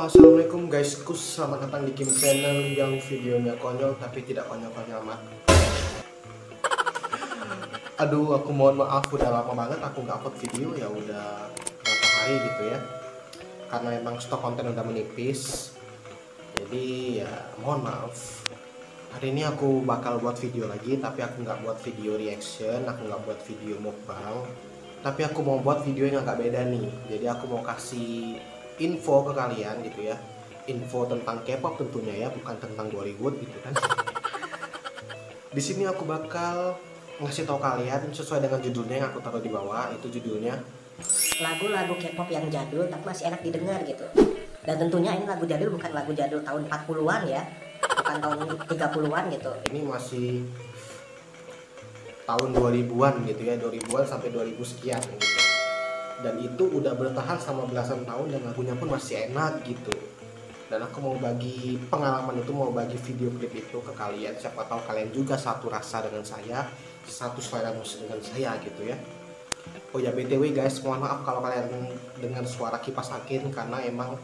Halo, assalamualaikum guysku, selamat datang di Kim Channel yang videonya konyol tapi tidak konyol-konyol amat. Aduh, aku mohon maaf, udah lama banget aku nggak upload video, ya udah berapa hari gitu ya. Karena emang stok konten udah menipis, jadi ya mohon maaf. Hari ini aku bakal buat video lagi, tapi aku nggak buat video reaction, aku nggak buat video mukbang, tapi aku mau buat video yang agak beda nih. Jadi aku mau kasih info ke kalian gitu ya, info tentang K-pop tentunya ya, bukan tentang Bollywood gitu kan. Di sini aku bakal ngasih tahu kalian sesuai dengan judulnya yang aku taruh di bawah. Itu judulnya lagu-lagu K-pop yang jadul tapi masih enak didengar gitu. Dan tentunya ini lagu jadul, bukan lagu jadul tahun 40-an ya, bukan tahun 30-an gitu. ini masih tahun 2000-an gitu ya, 2000-an sampai 2000 sekian gitu. Dan itu udah bertahan sama belasan tahun dan lagunya pun masih enak gitu. Dan aku mau bagi pengalaman itu, mau bagi video klip itu ke kalian. Siapa tahu kalian juga satu rasa dengan saya, satu selera musik dengan saya gitu ya. Oh ya, BTW guys, mohon maaf kalau kalian dengar suara kipas angin karena emang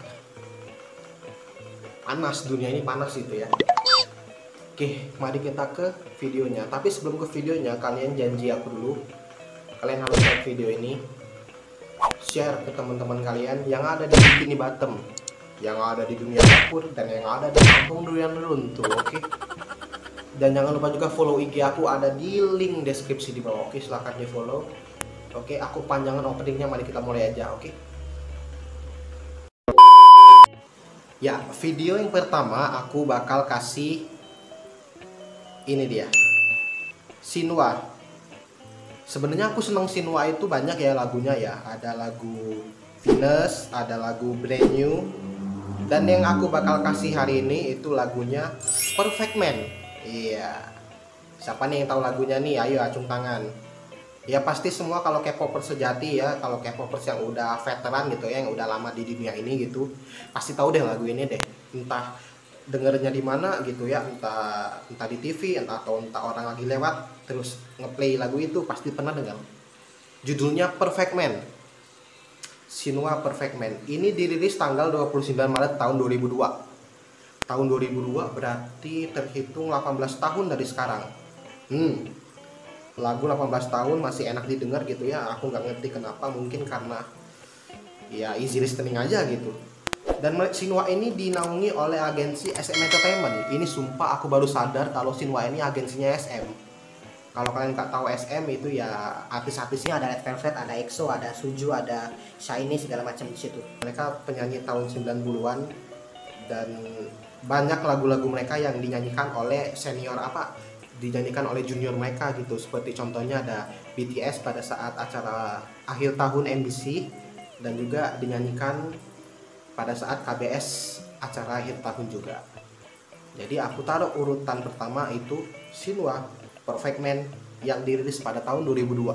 panas, dunia ini panas gitu ya. Oke, mari kita ke videonya. Tapi sebelum ke videonya, kalian janji aku dulu, kalian harus like video ini, share ke teman-teman kalian yang ada di Bikini Bottom, yang ada di dunia dapur, dan yang ada di kampung durian runtuh. Oke. Dan jangan lupa juga follow IG aku, ada di link deskripsi di bawah. Oke, silahkan di follow. Oke, aku panjangan openingnya, mari kita mulai aja. Oke. Ya, video yang pertama aku bakal kasih ini dia, Shinhwa. Sebenarnya aku seneng Shinhwa itu banyak ya lagunya ya. Ada lagu Venus, ada lagu Brand New, dan yang aku bakal kasih hari ini itu lagunya Perfect Man. Iya. Siapa nih yang tahu lagunya nih? Ayo acung tangan. Ya pasti semua kalau K-popers sejati ya, kalau K-popers yang udah veteran gitu ya, yang udah lama di dunia ini gitu, pasti tahu deh lagu ini deh. Entah dengernya di mana gitu ya, entah di TV, entah orang lagi lewat terus ngeplay lagu itu, pasti pernah dengar. Judulnya Perfect Man. Shinhwa Perfect Man. Ini dirilis tanggal 29 Maret tahun 2002. Tahun 2002 berarti terhitung 18 tahun dari sekarang. Lagu 18 tahun masih enak didengar gitu ya. Aku nggak ngerti kenapa, mungkin karena ya easy listening aja gitu. Dan Shinhwa ini dinaungi oleh agensi SM Entertainment. Ini sumpah aku baru sadar kalau Shinhwa ini agensinya SM. Kalau kalian nggak tahu SM itu ya artis-artisnya ada Red Velvet, ada EXO, ada Suju, ada SHINee, segala macam di situ. Mereka penyanyi tahun 90-an dan banyak lagu-lagu mereka yang dinyanyikan oleh senior dinyanyikan oleh junior mereka gitu. Seperti contohnya ada BTS pada saat acara akhir tahun MBC, dan juga dinyanyikan pada saat KBS acara akhir tahun juga. Jadi aku taruh urutan pertama itu Shinhwa Perfect Man yang dirilis pada tahun 2002.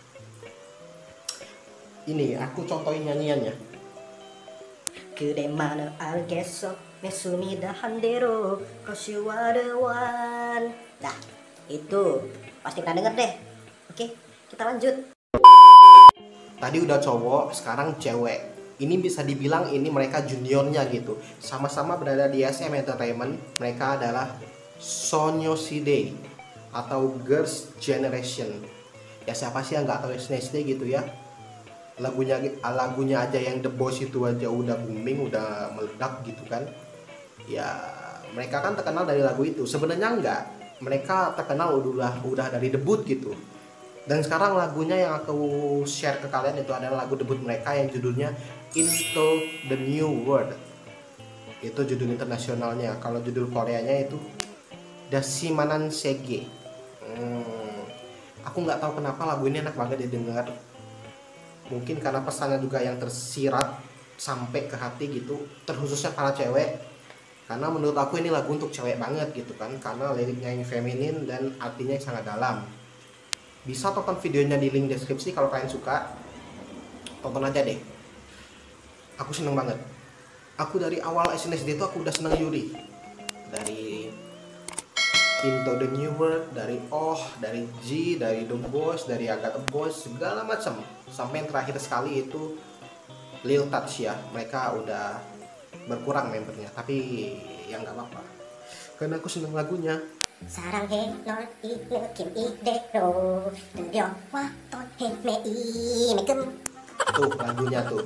Ini aku contohin nyanyiannya. Kudemana algeso mesumida handero koshu wa the one. Nah, itu pasti pernah denger deh. Oke, kita lanjut. Tadi udah cowok, sekarang cewek. Ini bisa dibilang ini mereka juniornya gitu. Sama-sama berada di SM Entertainment. Mereka adalah Sonyoside atau Girls' Generation. Ya siapa sih yang nggak tahu SNSD gitu ya. Lagunya aja yang The Boss itu aja udah booming, udah meledak gitu kan. Ya mereka kan terkenal dari lagu itu. Sebenarnya enggak. Mereka terkenal udah dari debut gitu. Dan sekarang lagunya yang aku share ke kalian itu adalah lagu debut mereka yang judulnya Into the New World. Itu judul internasionalnya. Kalau judul Koreanya itu Dasimanan Sege. Aku nggak tahu kenapa lagu ini enak banget didengar. Mungkin karena pesannya juga yang tersirat sampai ke hati gitu, terkhususnya para cewek. Karena menurut aku ini lagu untuk cewek banget gitu kan, karena liriknya yang feminin dan artinya yang sangat dalam. Bisa tonton videonya di link deskripsi kalau kalian suka. Tonton aja deh. Aku seneng banget. Aku dari awal SNSD itu aku udah seneng Yuri. Dari Into the New World, dari Oh, dari G, dari The Boys, dari Agatha Boys, segala macam. Sampai yang terakhir sekali itu Lil Touch ya. Mereka udah berkurang membernya, tapi ya nggak apa-apa karena aku seneng lagunya. 사랑해 널 이 느낌 이대로 들려왔던 헤매임의 Tuh lagunya tuh.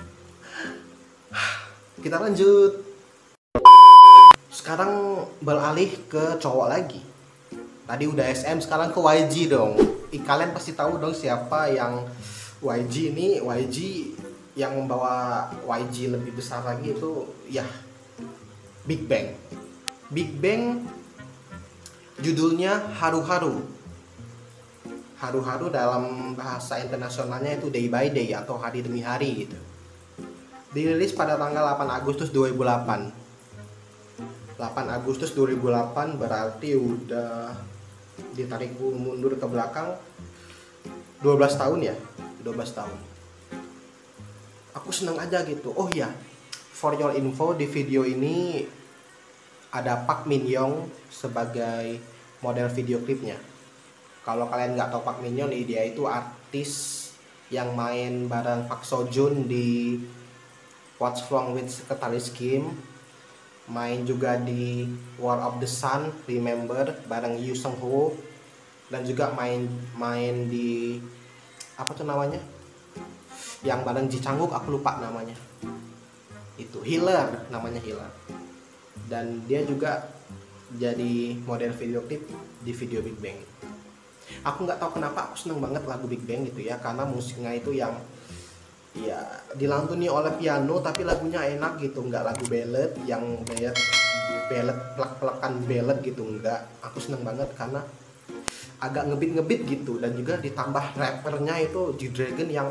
Kita lanjut. Sekarang beralih ke cowok lagi. Tadi udah SM, sekarang ke YG dong. Kalian pasti tahu dong siapa yang YG ini. YG yang membawa YG lebih besar lagi itu ya Big Bang. Big Bang judulnya Haru-Haru. Haru-Haru dalam bahasa internasionalnya itu day by day atau hari demi hari gitu. Dirilis pada tanggal 8 Agustus 2008. 8 Agustus 2008 berarti udah ditarik mundur ke belakang 12 tahun ya. 12 tahun. Aku seneng aja gitu. Oh iya, for your info, di video ini ada Park Min Young sebagai model video klipnya. Kalau kalian nggak tahu Park Min Young nih, dia itu artis yang main bareng Park Seo Joon di What's Wrong with Secretary Kim, main juga di War of the Sun, Remember bareng Yoo Seung Ho, dan juga main di apa tuh namanya, yang bareng Ji Chang Wook, aku lupa namanya, itu Healer, namanya Healer. Dan dia juga jadi model video klip di video Big Bang. Aku nggak tahu kenapa aku seneng banget lagu Big Bang gitu ya, karena musiknya itu yang ya dilantuni oleh piano tapi lagunya enak gitu, nggak lagu ballad yang ballad plak-plakan ballad gitu, nggak. Aku seneng banget karena agak ngebit gitu, dan juga ditambah rappernya itu G-Dragon yang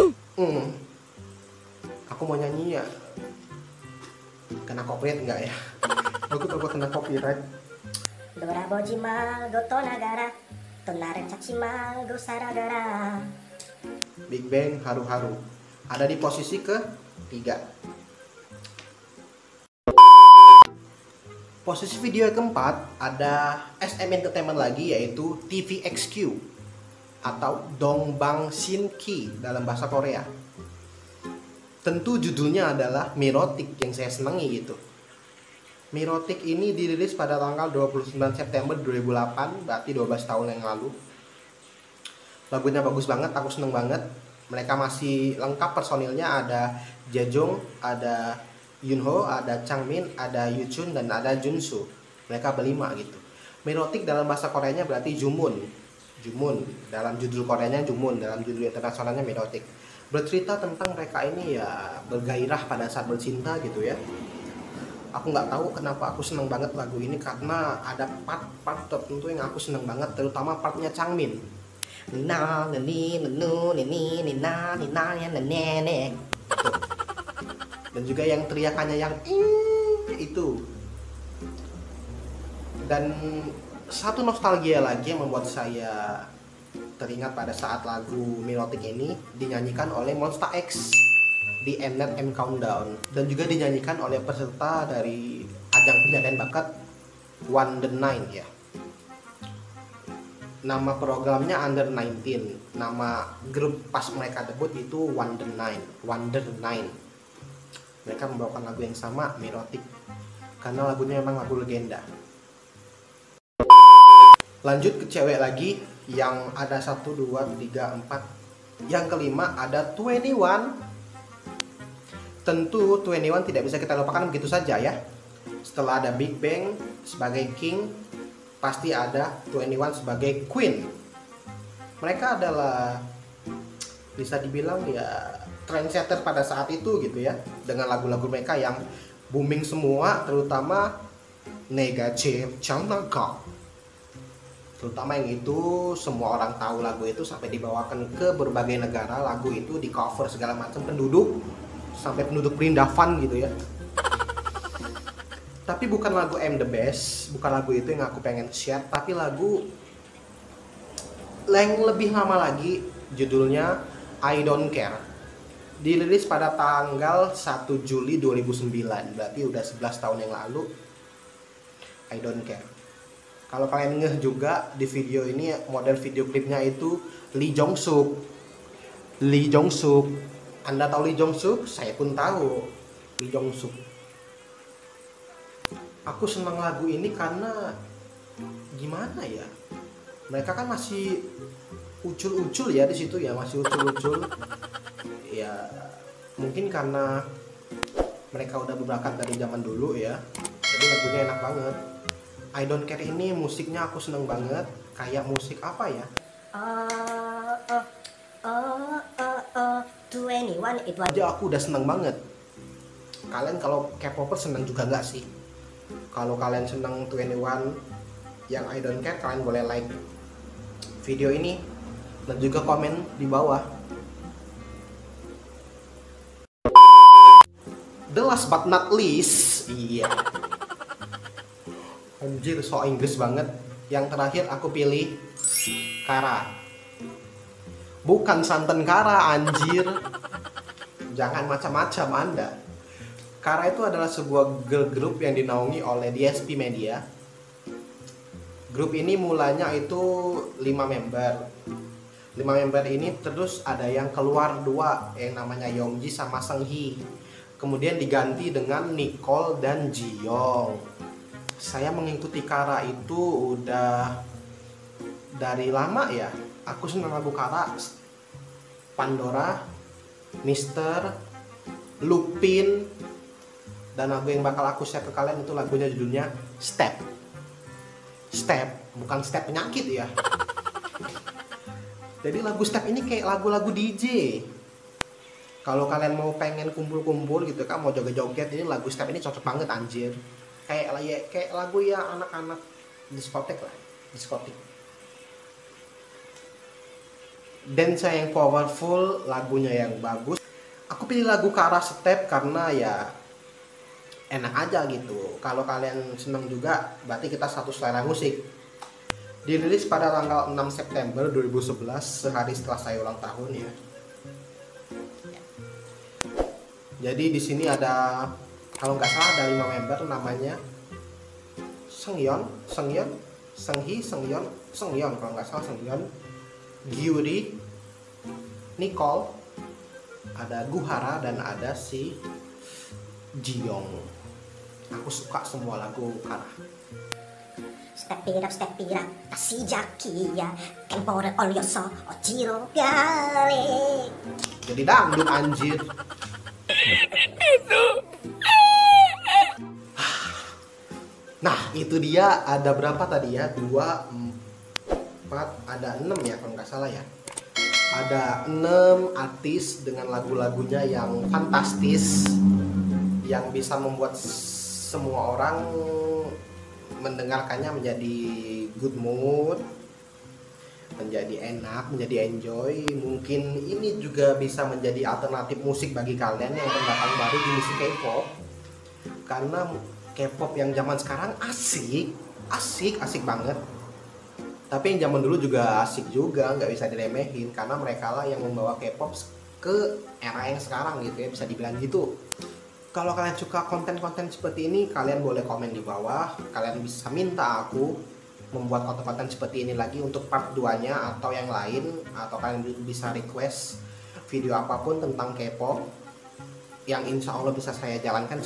aku mau nyanyi ya, kena copyright nggak ya? Aku takut kena copyright. 돌아보지 말고 떠나가라 또 나를 찾지 말고 살아가라. Big Bang Haru-Haru ada di posisi ke-3. Posisi video keempat ada SM Entertainment lagi, yaitu TVXQ atau Dongbang Shinki dalam bahasa Korea. Tentu judulnya adalah Mirotic yang saya senangi gitu. Mirotic ini dirilis pada tanggal 29 September 2008, berarti 12 tahun yang lalu. Lagunya bagus banget, aku seneng banget. Mereka masih lengkap personilnya, ada Jejong, ada Yunho, ada Changmin, ada Yuchun, dan ada Junsu. Mereka berlima gitu. Mirotic dalam bahasa Koreanya berarti Jumun. Jumun, dalam judul Koreanya Jumun, dalam judul internasionalnya Mirotic. Bercerita tentang mereka ini ya bergairah pada saat bercinta gitu ya. Aku nggak tahu kenapa aku seneng banget lagu ini, karena ada part-part tertentu yang aku seneng banget, terutama partnya Changmin. Nina nini nenu nini nina nina ya nenek. Dan juga yang teriakannya yang itu. Dan satu nostalgia lagi yang membuat saya teringat pada saat lagu Mirotic ini dinyanyikan oleh Monsta X di Mnet M Countdown, dan juga dinyanyikan oleh peserta dari ajang pencarian bakat Wonder 9 ya. Nama programnya Under 19, nama grup pas mereka debut itu Wonder 9. Mereka membawakan lagu yang sama, Mirotic, karena lagunya memang lagu legenda. Lanjut ke cewek lagi yang ada 1, 2, 3, 4. Yang kelima ada 21. Tentu 21 tidak bisa kita lupakan begitu saja ya. Setelah ada Big Bang sebagai King, pasti ada 21 sebagai Queen. Mereka adalah bisa dibilang ya trendsetter pada saat itu gitu ya, dengan lagu-lagu mereka yang booming semua, terutama Negative Chanaga. Terutama yang itu semua orang tahu lagu itu, sampai dibawakan ke berbagai negara. Lagu itu di cover segala macam penduduk, sampai penduduk Brindavan gitu ya. Tapi bukan lagu I'm the Best, bukan lagu itu yang aku pengen share, tapi lagu yang lebih lama lagi, judulnya I Don't Care. Dirilis pada tanggal 1 Juli 2009, berarti udah 11 tahun yang lalu. I Don't Care. Kalau kalian ngeh juga, di video ini model video klipnya itu Lee Jong Suk. Lee Jong Suk. Anda tahu Lee Jong Suk? Saya pun tahu Lee Jong Suk. Aku senang lagu ini karena gimana ya? Mereka kan masih ucul-ucul ya di situ ya, masih ucul-ucul. Ya mungkin karena mereka udah berbakat dari zaman dulu ya. Jadi lagunya enak banget. I Don't Care ini musiknya aku seneng banget. Kayak musik apa ya? 21 it was. Aja aku udah seneng banget. Kalian kalau K-popper seneng juga nggak sih? Kalau kalian seneng 21 yang I Don't Care, kalian boleh like video ini dan juga komen di bawah. The last but not least, iya. Anjir, so Inggris banget. Yang terakhir aku pilih Kara. Bukan santan Kara, anjir. Jangan macam-macam Anda. Kara itu adalah sebuah girl group yang dinaungi oleh DSP Media. Grup ini mulanya itu 5 member. 5 member ini terus ada yang keluar 2 yang namanya Youngji sama Seunghi. Kemudian diganti dengan Nicole dan Jiyong. Saya mengikuti Kara itu udah dari lama ya. Aku senang lagu Kara, Pandora, Mister, Lupin, dan lagu yang bakal aku share ke kalian itu lagunya judulnya Step. Step, bukan step penyakit ya. Jadi lagu Step ini kayak lagu-lagu DJ. Kalau kalian mau pengen kumpul-kumpul gitu kan, mau joget-joget, ini lagu Step ini cocok banget anjir. Kayak lagu ya anak-anak diskotek lah, diskotik. Dance yang powerful, lagunya yang bagus. Aku pilih lagu Kara Step karena ya enak aja gitu. Kalau kalian seneng juga, berarti kita satu selera musik. Dirilis pada tanggal 6 September 2011, sehari setelah saya ulang tahun ya. Jadi di sini ada, kalau nggak salah ada 5 member namanya Seungyeon, Seunghi, Seungyeon kalau nggak salah Seungyeon, Gyuri, Nicole, ada Guhara dan ada si Jiyong. Aku suka semua lagu Kara. Step it up, kasih jaki ya, temporer olyoso, ojiro gale. Jadi dangdut anjir. Nah itu dia, ada berapa tadi ya? 2, 4, ada 6 ya kalau nggak salah ya. Ada 6 artis dengan lagu-lagunya yang fantastis, yang bisa membuat semua orang mendengarkannya menjadi good mood, menjadi enak, menjadi enjoy. Mungkin ini juga bisa menjadi alternatif musik bagi kalian yang pendatang baru di musik K-pop. Karena K-pop yang zaman sekarang asik banget. Tapi yang zaman dulu juga asik juga, nggak bisa diremehin karena mereka lah yang membawa K-pop ke era yang sekarang gitu ya, bisa dibilang gitu. Kalau kalian suka konten-konten seperti ini, kalian boleh komen di bawah. Kalian bisa minta aku membuat konten-konten seperti ini lagi untuk part 2-nya atau yang lain, atau kalian bisa request video apapun tentang K-pop yang insya Allah bisa saya jalankan,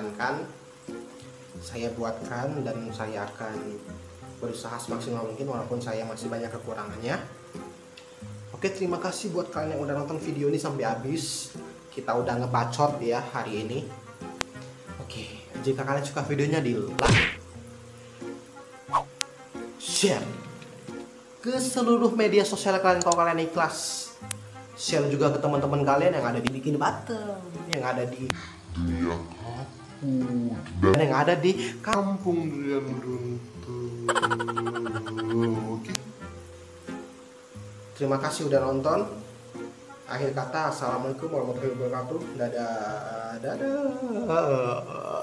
saya buatkan, dan saya akan berusaha semaksimal mungkin walaupun saya masih banyak kekurangannya. Oke, terima kasih buat kalian yang udah nonton video ini sampai habis. Kita udah ngebacot ya hari ini. Oke, jika kalian suka videonya di like, share ke seluruh media sosial kalian kalau kalian ikhlas. Share juga ke teman-teman kalian yang ada di Bikini Bottom, yang ada di dunia kampung, dan yang ada di kampung Durian Runtuh. Oke. Terima kasih udah nonton. Akhir kata, assalamualaikum warahmatullahi wabarakatuh. Dadah.